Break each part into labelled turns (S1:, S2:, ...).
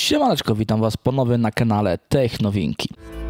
S1: Siemaneczko, witam Was ponownie na kanale Technowinki.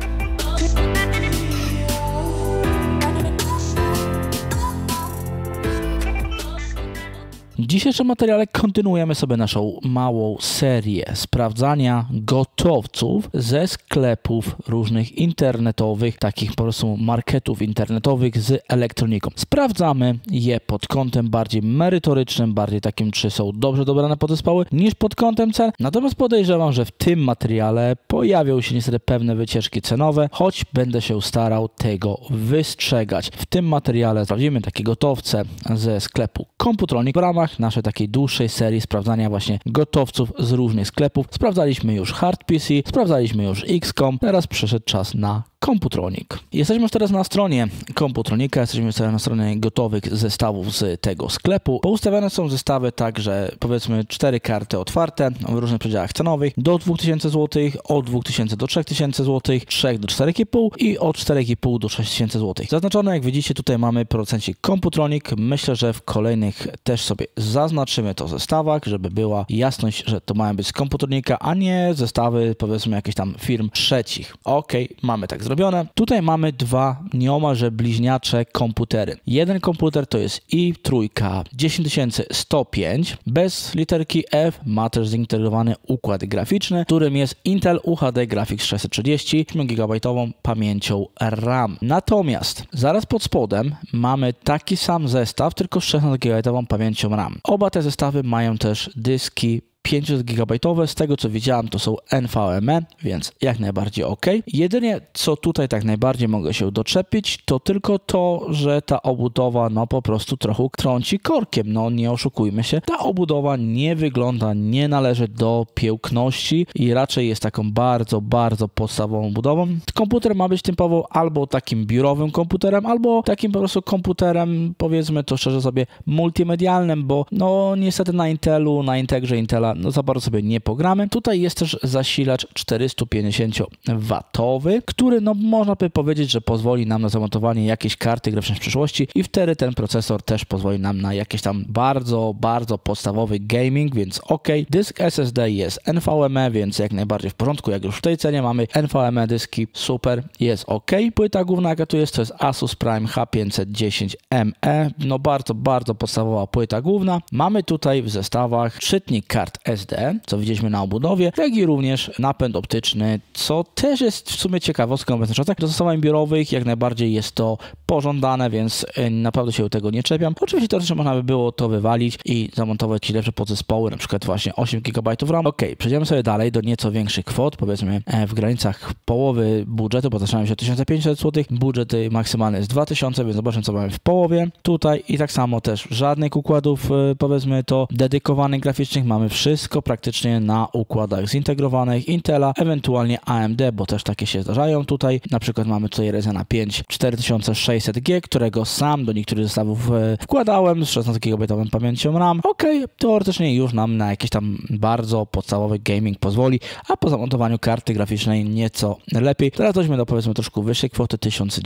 S1: W dzisiejszym materiale kontynuujemy sobie naszą małą serię sprawdzania gotowców ze sklepów różnych internetowych, takich po prostu marketów internetowych z elektroniką. Sprawdzamy je pod kątem bardziej merytorycznym, bardziej takim, czy są dobrze dobrane podzespoły, niż pod kątem cen. Natomiast podejrzewam, że w tym materiale pojawią się niestety pewne wycieczki cenowe, choć będę się starał tego wystrzegać. W tym materiale sprawdzimy takie gotowce ze sklepu Computronic w ramach naszej takiej dłuższej serii sprawdzania właśnie gotowców z różnych sklepów. Sprawdzaliśmy już Hard PC, sprawdzaliśmy już XCOM, teraz przyszedł czas na Computronic. Jesteśmy już teraz na stronie Computronica, jesteśmy teraz na stronie gotowych zestawów z tego sklepu. Poustawiane są zestawy tak, że powiedzmy 4 karty otwarte w różnych przedziałach cenowych do 2000 zł, od 2000 do 3000 zł, 3 do 4,5 i od 4,5 do 6000 zł. Zaznaczone, jak widzicie, tutaj mamy procencik Computronic. Myślę, że w kolejnych też sobie zaznaczymy to w zestawach, żeby była jasność, że to mają być z Computronica, a nie zestawy powiedzmy jakichś tam firm trzecich. Ok, mamy tak zrobione. Tutaj mamy dwa nieomalże bliźniacze komputery. Jeden komputer to jest i3 10105, bez literki F, ma też zintegrowany układ graficzny, którym jest Intel UHD Graphics 630 8 GB pamięcią RAM. Natomiast zaraz pod spodem mamy taki sam zestaw, tylko z 16 GB pamięcią RAM. Oba te zestawy mają też dyski 500 GB, z tego co widziałem to są NVMe, więc jak najbardziej ok. Jedynie co tutaj tak najbardziej mogę się doczepić, to tylko to, że ta obudowa no po prostu trochę trąci korkiem, no nie oszukujmy się. Ta obudowa nie wygląda, nie należy do piękności i raczej jest taką bardzo podstawową budową. Komputer ma być typowo albo takim biurowym komputerem, albo takim po prostu komputerem, powiedzmy to szczerze sobie, multimedialnym, bo no niestety na Intelu, na Integrze Intela no za bardzo sobie nie pogramy. Tutaj jest też zasilacz 450W, który no można by powiedzieć, że pozwoli nam na zamontowanie jakiejś karty graficznej w przyszłości i wtedy ten procesor też pozwoli nam na jakieś tam bardzo podstawowy gaming, więc ok. Dysk SSD jest NVMe, więc jak najbardziej w porządku, jak już w tej cenie mamy NVMe dyski, super, jest ok. Płyta główna jaka tu jest, to jest Asus Prime H510ME, no bardzo podstawowa płyta główna. Mamy tutaj w zestawach czytnik kart SD, co widzieliśmy na obudowie, jak i również napęd optyczny, co też jest w sumie ciekawostką w obecnych czasach. Do zastosowań biurowych jak najbardziej jest to pożądane, więc naprawdę się tego nie czepiam. Oczywiście teoretycznie można by było to wywalić i zamontować lepsze podzespoły, na przykład właśnie 8 GB RAM. Ok, przejdziemy sobie dalej do nieco większych kwot, powiedzmy w granicach połowy budżetu, bo zaczynamy się od 1500 zł, budżet maksymalny jest 2000, więc zobaczmy co mamy w połowie. Tutaj i tak samo też żadnych układów, powiedzmy to dedykowanych graficznych, mamy wszystko praktycznie na układach zintegrowanych Intela, ewentualnie AMD, bo też takie się zdarzają tutaj. Na przykład mamy tutaj Ryzena 5 4600G, którego sam do niektórych zestawów wkładałem z 16 GB pamięcią RAM. Ok, teoretycznie już nam na jakiś tam bardzo podstawowy gaming pozwoli, a po zamontowaniu karty graficznej nieco lepiej. Teraz dojdźmy do powiedzmy troszkę wyższej kwoty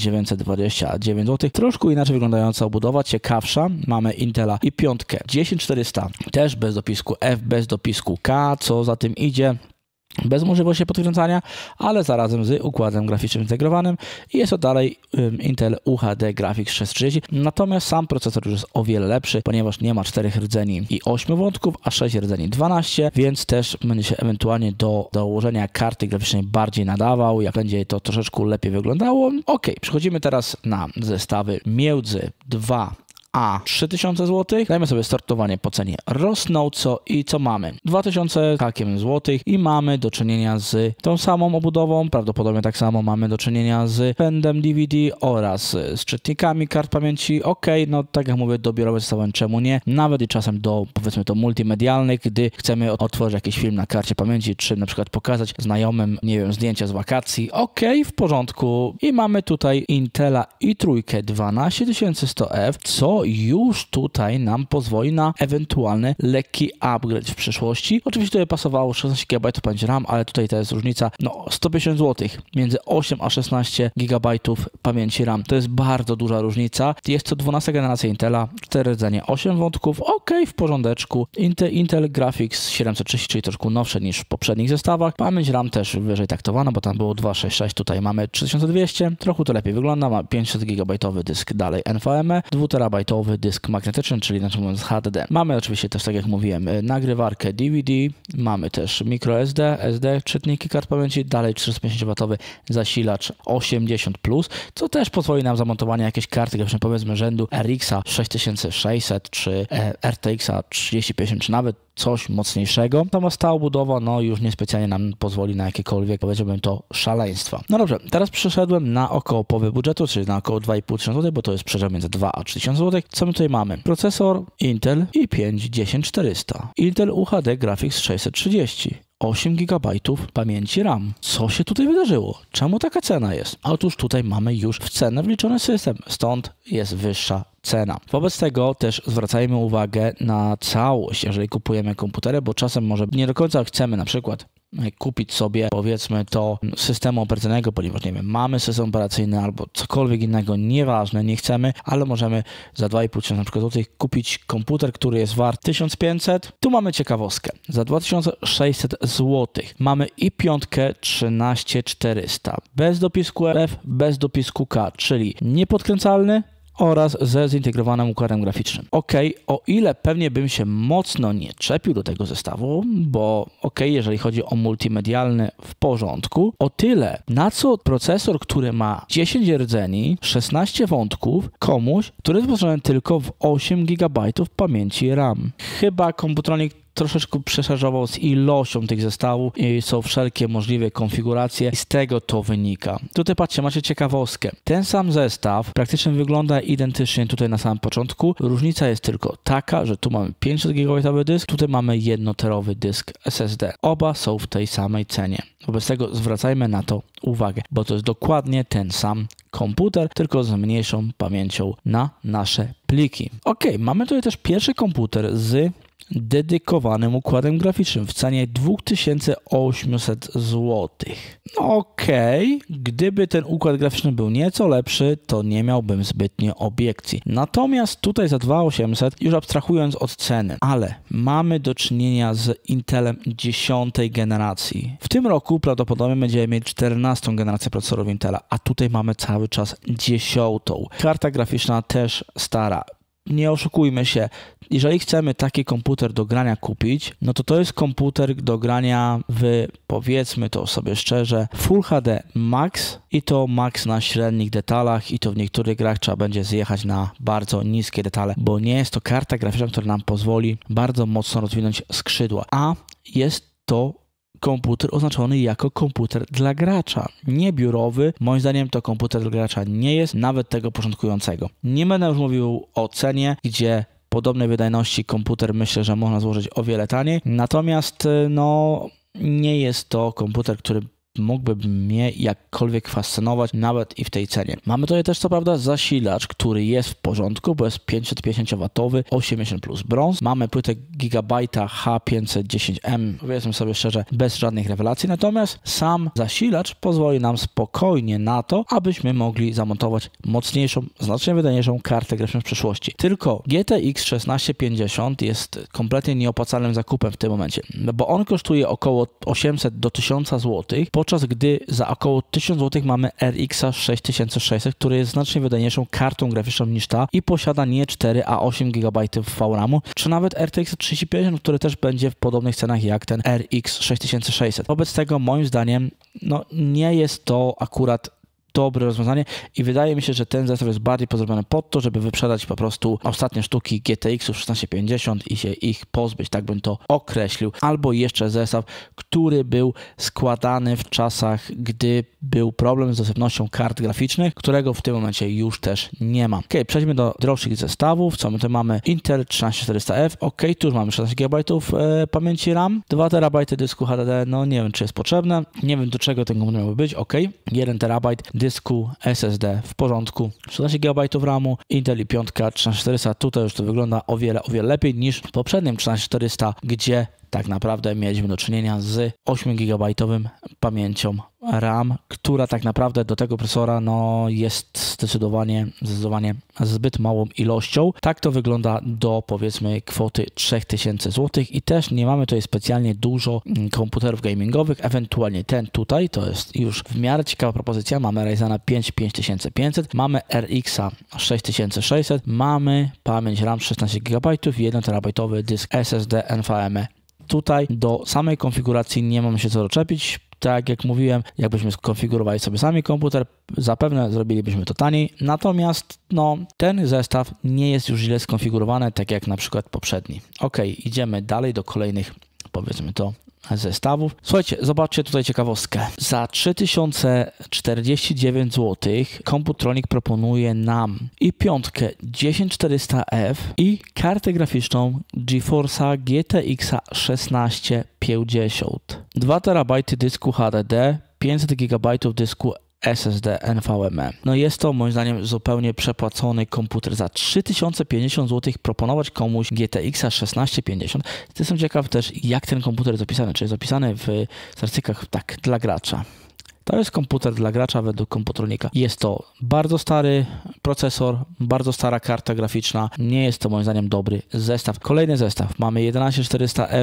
S1: 1929 zł. Troszkę inaczej wyglądająca obudowa, ciekawsza. Mamy Intela i5 10400, też bez dopisku F, bez dopisku K, co za tym idzie, bez możliwości podkręcania, ale zarazem z układem graficznym integrowanym i jest to dalej Intel UHD Graphics 630, natomiast sam procesor już jest o wiele lepszy, ponieważ nie ma 4 rdzeni i 8 wątków, a 6 rdzeni 12, więc też będzie się ewentualnie do dołożenia karty graficznej bardziej nadawał, jak będzie to troszeczkę lepiej wyglądało. Ok, przechodzimy teraz na zestawy między 2 a 3000 zł. Dajmy sobie startowanie po cenie rosnąco i co mamy? 2000 hakiem złotych i mamy do czynienia z tą samą obudową, prawdopodobnie tak samo mamy do czynienia z pędem DVD oraz z czytnikami kart pamięci. Ok, no tak jak mówię, dobiorowe zestawy, czemu nie? Nawet i czasem do powiedzmy to multimedialnych, gdy chcemy otworzyć jakiś film na karcie pamięci, czy na przykład pokazać znajomym, nie wiem, zdjęcia z wakacji. Ok, w porządku. I mamy tutaj Intela i3 12100F, co co już tutaj nam pozwoli na ewentualny lekki upgrade w przyszłości. Oczywiście tutaj pasowało 16 GB pamięci RAM, ale tutaj to jest różnica 150 zł między 8 a 16 GB pamięci RAM. To jest bardzo duża różnica. Jest to 12 generacja Intela, 4 rdzenie, 8 wątków, ok, w porządeczku. Intel Graphics 730, czyli troszkę nowsze niż w poprzednich zestawach. Pamięć RAM też wyżej taktowana, bo tam było 266, tutaj mamy 3200, trochę to lepiej wygląda, ma 500 GB dysk dalej NVMe, 2 TB dysk magnetyczny, czyli inaczej mówiąc HDD. Mamy oczywiście też, tak jak mówiłem, nagrywarkę DVD, mamy też microSD, SD, czytniki kart pamięci, dalej 450W zasilacz 80+, co też pozwoli nam zamontowanie jakiejś karty graficznej, powiedzmy rzędu RX 6600 czy RTX 3050, czy nawet coś mocniejszego. Natomiast ta obudowa już niespecjalnie nam pozwoli na jakiekolwiek, powiedziałbym to, szaleństwa. No dobrze, teraz przeszedłem na około połowy budżetu, czyli na około 2500 zł, bo to jest przedział między 2 a 3000 zł. Co my tutaj mamy? Procesor Intel i5 10400. Intel UHD Graphics 630. 8 GB pamięci RAM. Co się tutaj wydarzyło? Czemu taka cena jest? Otóż tutaj mamy już w cenę wliczony system, stąd jest wyższa cena. Wobec tego też zwracajmy uwagę na całość, jeżeli kupujemy komputery, bo czasem może nie do końca chcemy na przykład kupić sobie, powiedzmy to, systemu operacyjnego, ponieważ nie wiem, mamy system operacyjny albo cokolwiek innego, nieważne, nie chcemy, ale możemy za 2500 na przykład złotych kupić komputer, który jest wart 1500. Tu mamy ciekawostkę. Za 2600 zł mamy i5 13400 bez dopisku RF, bez dopisku K, czyli niepodkręcalny oraz ze zintegrowanym układem graficznym. O ile pewnie bym się mocno nie czepił do tego zestawu, bo jeżeli chodzi o multimedialny, w porządku, o tyle na co procesor, który ma 10 rdzeni, 16 wątków, komuś, który jest wyposażony tylko w 8 GB pamięci RAM. Chyba Computronic troszeczkę przeszarżował z ilością tych zestawów i są wszelkie możliwe konfiguracje i z tego to wynika. Tutaj patrzcie, macie ciekawostkę. Ten sam zestaw praktycznie wygląda identycznie tutaj na samym początku. Różnica jest tylko taka, że tu mamy 500 GB dysk, tutaj mamy 1TB dysk SSD. Oba są w tej samej cenie. Wobec tego zwracajmy na to uwagę, bo to jest dokładnie ten sam komputer, tylko z mniejszą pamięcią na nasze pliki. Mamy tutaj też pierwszy komputer z dedykowanym układem graficznym w cenie 2800 zł. Gdyby ten układ graficzny był nieco lepszy, to nie miałbym zbytnio obiekcji. Natomiast tutaj za 2800, już abstrahując od ceny, ale mamy do czynienia z Intelem 10. generacji. W tym roku prawdopodobnie będziemy mieć 14. generację procesorów Intela, a tutaj mamy cały czas 10. Karta graficzna też stara. Nie oszukujmy się, jeżeli chcemy taki komputer do grania kupić, no to jest komputer do grania w, powiedzmy to sobie szczerze, Full HD Max i to Max na średnich detalach i to w niektórych grach trzeba będzie zjechać na bardzo niskie detale, bo nie jest to karta graficzna, która nam pozwoli bardzo mocno rozwinąć skrzydła, a jest to komputer oznaczony jako komputer dla gracza, nie biurowy. Moim zdaniem to komputer dla gracza nie jest, nawet tego początkującego. Nie będę już mówił o cenie, gdzie podobnej wydajności komputer myślę, że można złożyć o wiele taniej, natomiast nie jest to komputer, który mógłby mnie jakkolwiek fascynować, nawet i w tej cenie. Mamy tutaj też co prawda zasilacz, który jest w porządku, bo jest 550W, 80 plus brąz. Mamy płytę Gigabyte'a H510M, powiedzmy sobie szczerze, bez żadnych rewelacji, natomiast sam zasilacz pozwoli nam spokojnie na to, abyśmy mogli zamontować mocniejszą, znacznie wydajniejszą kartę graficzną w przyszłości. Tylko GTX 1650 jest kompletnie nieopłacalnym zakupem w tym momencie, bo on kosztuje około 800 do 1000 zł, podczas gdy za około 1000 zł mamy RX 6600, który jest znacznie wydajniejszą kartą graficzną niż ta i posiada nie 4, a 8 GB VRAM-u, czy nawet RTX 3050, który też będzie w podobnych cenach jak ten RX 6600. Wobec tego moim zdaniem nie jest to akurat dobre rozwiązanie i wydaje mi się, że ten zestaw jest bardziej zrobiony pod to, żeby wyprzedać po prostu ostatnie sztuki GTX-ów 1650 i się ich pozbyć, tak bym to określił. Albo jeszcze zestaw, który był składany w czasach, gdy był problem z dostępnością kart graficznych, którego w tym momencie już też nie ma. Przejdźmy do droższych zestawów. Co my tu mamy? Intel 13400F. Tu już mamy 16 GB pamięci RAM, 2 TB dysku HDD. Nie wiem, czy jest potrzebne. Nie wiem, do czego ten komputer miałby być. 1 TB dysku SSD w porządku, 16 GB RAMu, Intel i 5 13400, tutaj już to wygląda o wiele lepiej niż w poprzednim 13400, gdzie tak naprawdę mieliśmy do czynienia z 8 GB pamięcią RAM, która tak naprawdę do tego procesora jest zdecydowanie zbyt małą ilością. Tak to wygląda do powiedzmy kwoty 3000 zł i też nie mamy tutaj specjalnie dużo komputerów gamingowych, ewentualnie ten tutaj, to jest już w miarę ciekawa propozycja, mamy Ryzena 5 5500, mamy RX-a 6600, mamy pamięć RAM 16 GB, 1 TB dysk SSD NVMe. Tutaj do samej konfiguracji nie mamy się co doczepić. Tak jak mówiłem, jakbyśmy skonfigurowali sobie sami komputer, zapewne zrobilibyśmy to taniej. Natomiast ten zestaw nie jest już źle skonfigurowany, tak jak na przykład poprzedni. Ok, idziemy dalej do kolejnych, powiedzmy to, zestawów. Słuchajcie, zobaczcie tutaj ciekawostkę. Za 3049 zł Computronic proponuje nam i 10400F i kartę graficzną GeForce'a GTX 1650. 2 TB dysku HDD, 500 GB dysku SSD NVMe. Jest to moim zdaniem zupełnie przepłacony komputer. Za 3050 zł proponować komuś GTX 1650. Jestem ciekaw też, jak ten komputer jest opisany. Czy jest opisany w statystyka tak dla gracza. To jest komputer dla gracza według Computronika. Jest to bardzo stary procesor, bardzo stara karta graficzna. Nie jest to moim zdaniem dobry zestaw. Kolejny zestaw. Mamy 11400F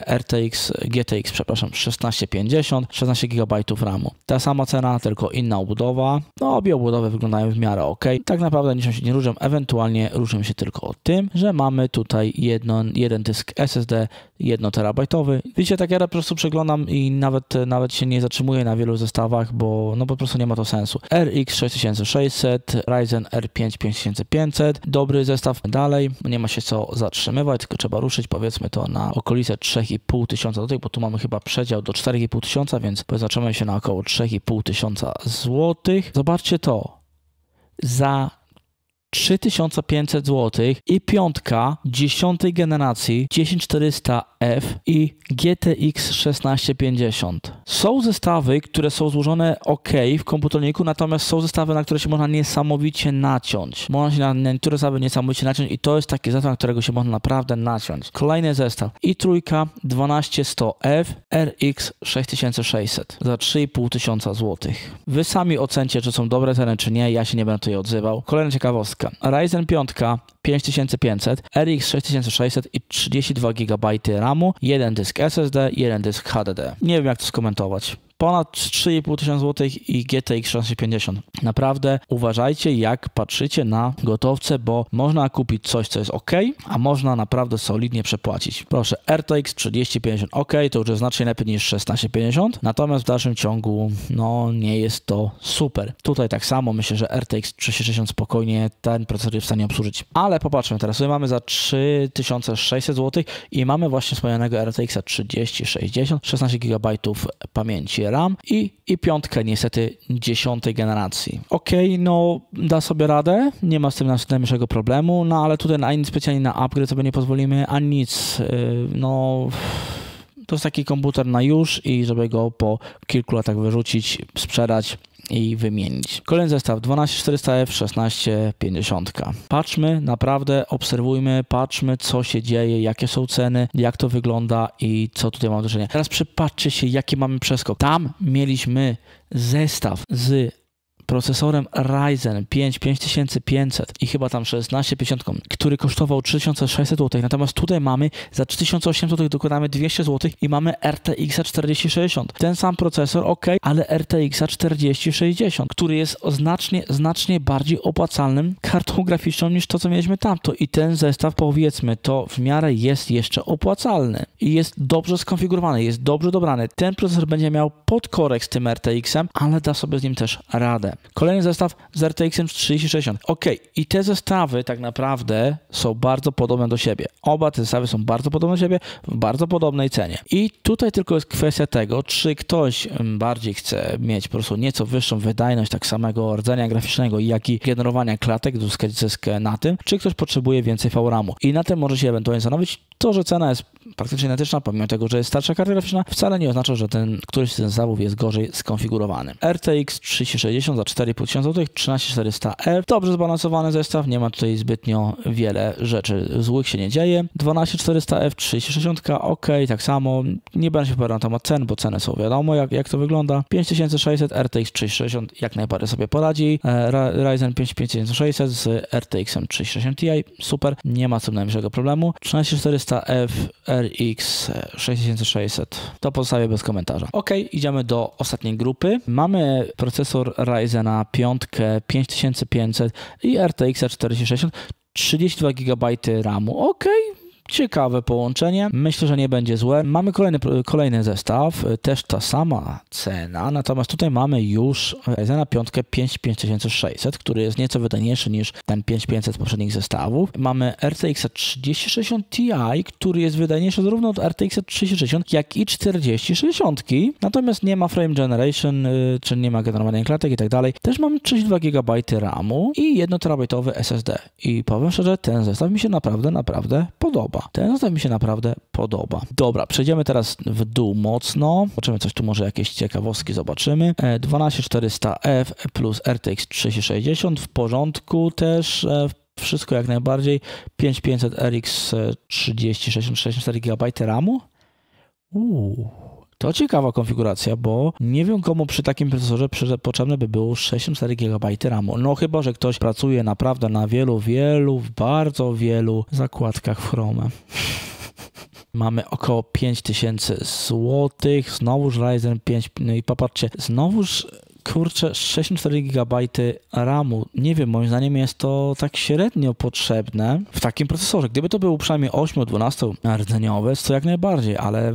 S1: GTX 1650, 16 GB RAMu. Ta sama cena, tylko inna obudowa. Obie obudowy wyglądają w miarę ok. Tak naprawdę niczym się nie różnią. Ewentualnie różnią się tylko tym, że mamy tutaj jeden dysk SSD 1 terabajtowy. Widzicie, tak ja po prostu przeglądam i nawet się nie zatrzymuję na wielu zestawach, bo po prostu nie ma to sensu. RX 6600, Ryzen R5 5500, dobry zestaw. Dalej, nie ma się co zatrzymywać, tylko trzeba ruszyć, powiedzmy to na okolice 3500 zł, bo tu mamy chyba przedział do 4500, więc zatrzymamy się na około 3500 zł. Zobaczcie to. Za 3500 zł i 5 10. generacji 10400F i GTX 1650. Są zestawy, które są złożone ok w Computronicu, natomiast są zestawy, na które się można niesamowicie naciąć. Można się na niektóre zestawy niesamowicie naciąć i to jest taki zestaw, na którego się można naprawdę naciąć. Kolejny zestaw. i3 12100F RX 6600 za 3500 zł. Wy sami ocencie, czy są dobre ceny, czy nie. Ja się nie będę tutaj odzywał. Kolejna ciekawostka. Ryzen 5 5500, RX 6600 i 32 GB RAMu, jeden dysk SSD, jeden dysk HDD. Nie wiem, jak to skomentować. Ponad 3500 zł i GTX 1650. Naprawdę uważajcie, jak patrzycie na gotowce, bo można kupić coś, co jest ok, a można naprawdę solidnie przepłacić. Proszę, RTX 3050 ok, to już jest znacznie lepiej niż 1650, natomiast w dalszym ciągu nie jest to super. Tutaj tak samo myślę, że RTX 3060 spokojnie ten procesor jest w stanie obsłużyć. Ale popatrzmy, teraz sobie mamy za 3600 zł i mamy właśnie wspomnianego RTX 3060, 16 GB pamięci RAM i 5 niestety 10. generacji. Da sobie radę, nie ma z tym najmniejszego problemu, ale tutaj ani specjalnie na upgrade sobie nie pozwolimy, ani nic, to jest taki komputer na już i żeby go po kilku latach wyrzucić, sprzedać i wymienić. Kolejny zestaw 12400F 1650. Patrzmy, naprawdę obserwujmy, patrzmy, co się dzieje, jakie są ceny, jak to wygląda i co tutaj mamy do czynienia. Teraz przypatrzcie się, jaki mamy przeskok. Tam mieliśmy zestaw z procesorem Ryzen 5 5500 i chyba tam 1650, który kosztował 3600 zł, natomiast tutaj mamy za 3800 zł dokładamy 200 zł i mamy RTX 4060. Ten sam procesor, ok, ale RTX 4060, który jest znacznie bardziej opłacalnym kartą graficzną niż to, co mieliśmy tamto i ten zestaw, powiedzmy, to w miarę jest jeszcze opłacalny i jest dobrze skonfigurowany, jest dobrze dobrany. Ten procesor będzie miał podkorek z tym RTX-em, ale da sobie z nim też radę. Kolejny zestaw z RTX-em 3060. Ok, i te zestawy tak naprawdę są bardzo podobne do siebie. Oba te zestawy są bardzo podobne do siebie w bardzo podobnej cenie. I tutaj tylko jest kwestia tego, czy ktoś bardziej chce mieć po prostu nieco wyższą wydajność tak samego rdzenia graficznego, jak i generowania klatek, uzyskać zysk na tym, czy ktoś potrzebuje więcej VRAM-u. I na tym może się ewentualnie zastanowić. To, że cena jest praktycznie identyczna, pomimo tego, że jest starsza karta graficzna, wcale nie oznacza, że któryś z tych zestawów jest gorzej skonfigurowany. RTX 3060 za 4500 zł, 13400F, dobrze zbalansowany zestaw, nie ma tutaj zbytnio wiele rzeczy złych się nie dzieje, 12400F, 3060, ok, tak samo, nie będę się wypowiadał na temat cen, bo ceny są wiadomo jak to wygląda, 5600, RTX 3060 jak najbardziej sobie poradzi, Ryzen 5 5600 z RTX 3060 Ti, super, nie ma co najmniejszego problemu, 13400F, RX 6600, to pozostawię bez komentarza. Ok, idziemy do ostatniej grupy, mamy procesor Ryzena 5 5500 i RTX 4060, 32 GB RAMu, ok. Ciekawe połączenie, myślę, że nie będzie złe. Mamy kolejny zestaw, też ta sama cena, natomiast tutaj mamy już Ryzena 5 5600, który jest nieco wydajniejszy niż ten 5500 z poprzednich zestawów. Mamy RTX 3060 Ti, który jest wydajniejszy zarówno od RTX 3060, jak i 4060, natomiast nie ma frame generation, czyli nie ma generowania klatek i tak dalej. Też mamy 32 GB RAMu i 1 TB SSD. I powiem szczerze, ten zestaw mi się naprawdę podoba. Ten zestaw mi się naprawdę podoba. Dobra, przejdziemy teraz w dół mocno. Zobaczymy coś tu, może jakieś ciekawostki zobaczymy. 12400F plus RTX 3060 w porządku też. Wszystko jak najbardziej. 5500 RX 3060 64 GB RAMu. To ciekawa konfiguracja, bo nie wiem komu przy takim procesorze potrzebne by było 64 GB RAMu. No chyba, że ktoś pracuje naprawdę na bardzo wielu zakładkach w Chrome. Mamy około 5000 zł, znowuż Ryzen 5, no i popatrzcie, znowuż kurczę, 64 GB RAMu. Nie wiem, moim zdaniem jest to tak średnio potrzebne w takim procesorze. Gdyby to był przynajmniej 8-12 rdzeniowy, to jak najbardziej, ale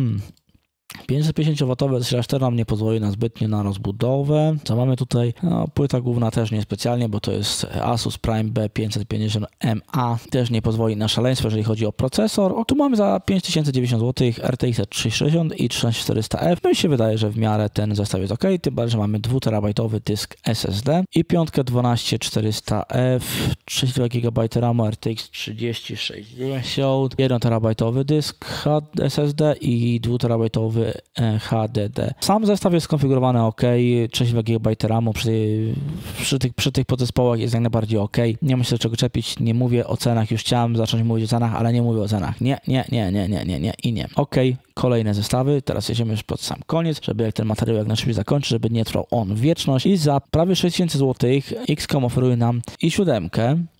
S1: 550W zasilacz nam nie pozwoli na zbytnio na rozbudowę. Co mamy tutaj? No, płyta główna też niespecjalnie, bo to jest Asus Prime B550MA. Też nie pozwoli na szaleństwo, jeżeli chodzi o procesor. O, tu mamy za 5090 zł RTX 360 i 13400F. No i się wydaje, że w miarę ten zestaw jest ok. Tym bardziej, że mamy 2 TB dysk SSD i 12400F, 32 GB RAMu, RTX 3060, 1 TB dysk SSD i 2 TB HDD. Sam zestaw jest skonfigurowany ok, 32 GB RAMu przy tych podzespołach jest jak najbardziej ok. Nie muszę się czego czepić, nie mówię o cenach, już chciałem zacząć mówić o cenach, ale nie mówię o cenach. Nie i nie. Ok, kolejne zestawy, teraz jedziemy już pod sam koniec, żeby jak ten materiał jak najszybciej zakończyć, żeby nie trwał on wieczność i za prawie 6000 zł XCOM oferuje nam i7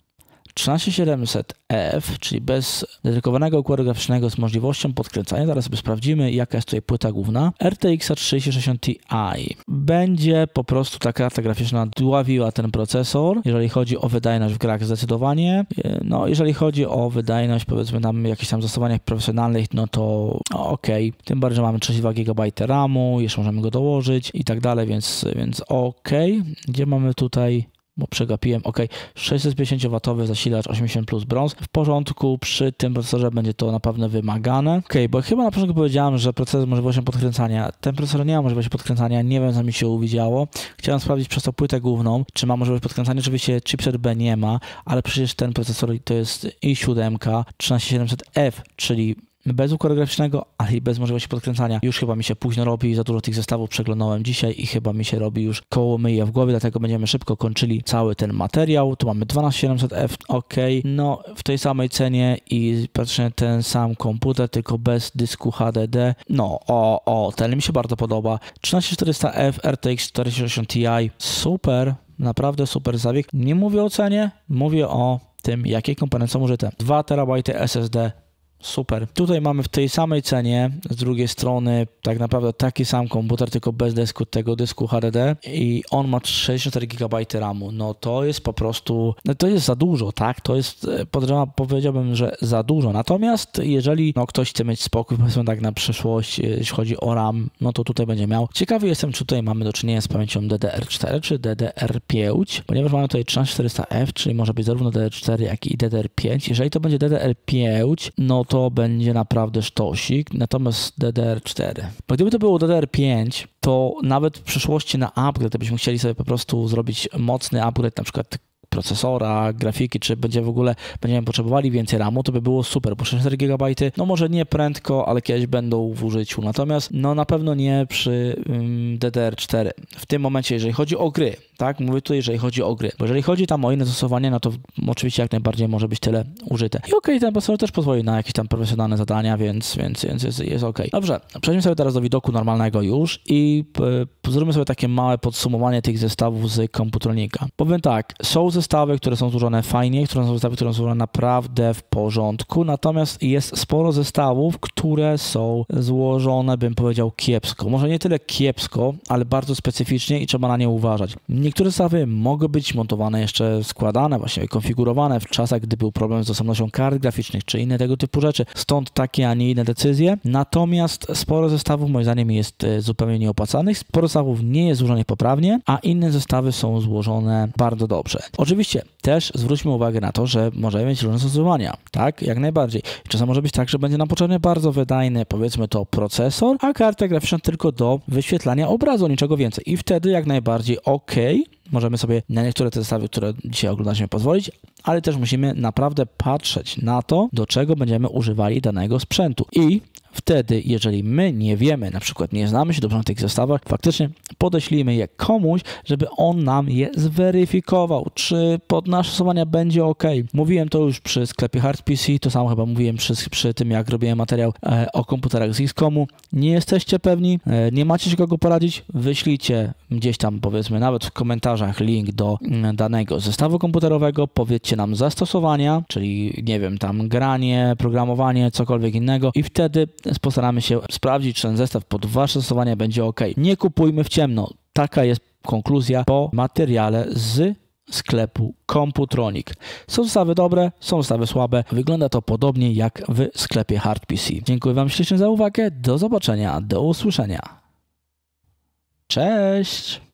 S1: 13700F, czyli bez dedykowanego układu graficznego z możliwością podkręcania. Zaraz sobie sprawdzimy, jaka jest tutaj płyta główna. RTX 3060 Ti. Będzie po prostu ta karta graficzna dławiła ten procesor, jeżeli chodzi o wydajność w grach zdecydowanie. No, jeżeli chodzi o wydajność, powiedzmy tam jakichś tam zastosowaniach profesjonalnych, no to ok. Tym bardziej, że mamy 32 GB RAMu, jeszcze możemy go dołożyć i tak dalej, więc ok. Gdzie mamy tutaj... bo przegapiłem, ok, 650W zasilacz 80 plus brąz, w porządku, przy tym procesorze będzie to na pewno wymagane. Ok, bo chyba na początku powiedziałem, że procesor z możliwością podkręcania, ten procesor nie ma możliwości podkręcania, nie wiem co mi się uwidziało. Chciałem sprawdzić przez to płytę główną, czy ma możliwość podkręcania, oczywiście chipset B nie ma, ale przecież ten procesor to jest i7 13700F, czyli bez układu graficznego, ale i bez możliwości podkręcania. Już chyba mi się późno robi, za dużo tych zestawów przeglądałem dzisiaj i chyba mi się robi już koło myje w głowie, dlatego będziemy szybko kończyli cały ten materiał. Tu mamy 12700F, ok, no w tej samej cenie i praktycznie ten sam komputer, tylko bez dysku HDD. No, ten mi się bardzo podoba. 13400F, RTX 4060 Ti, super, naprawdę super zabieg. Nie mówię o cenie, mówię o tym, jakie komponenty są użyte. 2 TB SSD, super. Tutaj mamy w tej samej cenie, z drugiej strony tak naprawdę taki sam komputer, tylko bez tego dysku HDD i on ma 64 GB RAMu. No to jest po prostu, no to jest za dużo, tak? To jest, powiedziałbym, że za dużo. Natomiast jeżeli ktoś chce mieć spokój, powiedzmy tak na przyszłość, jeśli chodzi o RAM, no to tutaj będzie miał. Ciekawy jestem, czy tutaj mamy do czynienia z pamięcią DDR4 czy DDR5, ponieważ mamy tutaj 13400F, czyli może być zarówno DDR4, jak i DDR5. Jeżeli to będzie DDR5, no to będzie naprawdę sztosik, natomiast DDR4. Bo gdyby to było DDR5, to nawet w przyszłości na upgrade, gdybyśmy chcieli sobie po prostu zrobić mocny upgrade, na przykład procesora, grafiki, czy będziemy potrzebowali więcej RAMu, to by było super, bo 64 GB, no może nie prędko, ale kiedyś będą w użyciu, natomiast no na pewno nie przy DDR4. W tym momencie, jeżeli chodzi o gry, tak? Mówię tutaj, jeżeli chodzi o gry, bo jeżeli chodzi tam o inne zastosowanie, no to oczywiście jak najbardziej może być tyle użyte. I okej, ten procesor też pozwoli na jakieś tam profesjonalne zadania, więc jest okej. Dobrze, przejdźmy sobie teraz do widoku normalnego już i zróbmy sobie takie małe podsumowanie tych zestawów z Computronika. Powiem tak, są zestawy, które są złożone fajnie, są zestawy, które są złożone naprawdę w porządku, natomiast jest sporo zestawów, które są złożone, bym powiedział, kiepsko. Może nie tyle kiepsko, ale bardzo specyficznie i trzeba na nie uważać. Niektóre zestawy mogą być montowane jeszcze, składane, właśnie konfigurowane w czasach, gdy był problem z dostępnością kart graficznych, czy inne tego typu rzeczy. Stąd takie, a nie inne decyzje. Natomiast sporo zestawów, moim zdaniem, jest zupełnie nieopłacanych. Sporo zestawów nie jest złożonych poprawnie, a inne zestawy są złożone bardzo dobrze. Oczywiście też zwróćmy uwagę na to, że możemy mieć różne zastosowania, tak? Jak najbardziej. Czasem może być tak, że będzie nam potrzebny bardzo wydajny, powiedzmy to, procesor, a karta graficzna tylko do wyświetlania obrazu, niczego więcej. I wtedy jak najbardziej możemy sobie na niektóre te zestawy, które dzisiaj oglądaliśmy, pozwolić, ale też musimy naprawdę patrzeć na to, do czego będziemy używali danego sprzętu. I wtedy, jeżeli my nie wiemy, na przykład nie znamy się dobrze na tych zestawach, faktycznie podeślijmy je komuś, żeby on nam je zweryfikował, czy pod nasze stosowania będzie ok. Mówiłem to już przy sklepie HardPC, to samo chyba mówiłem przy tym, jak robiłem materiał o komputerach z XCOMu. Nie jesteście pewni, nie macie się kogo poradzić, wyślijcie gdzieś tam, powiedzmy, nawet w komentarzach link do danego zestawu komputerowego, powiedzcie nam zastosowania, czyli nie wiem, tam granie, programowanie, cokolwiek innego i wtedy postaramy się sprawdzić, czy ten zestaw pod wasze zastosowanie będzie ok. Nie kupujmy w ciemno. Taka jest konkluzja po materiale z sklepu Computronik. Są zestawy dobre, są zestawy słabe. Wygląda to podobnie jak w sklepie HardPC. Dziękuję wam ślicznie za uwagę. Do zobaczenia, do usłyszenia. Cześć!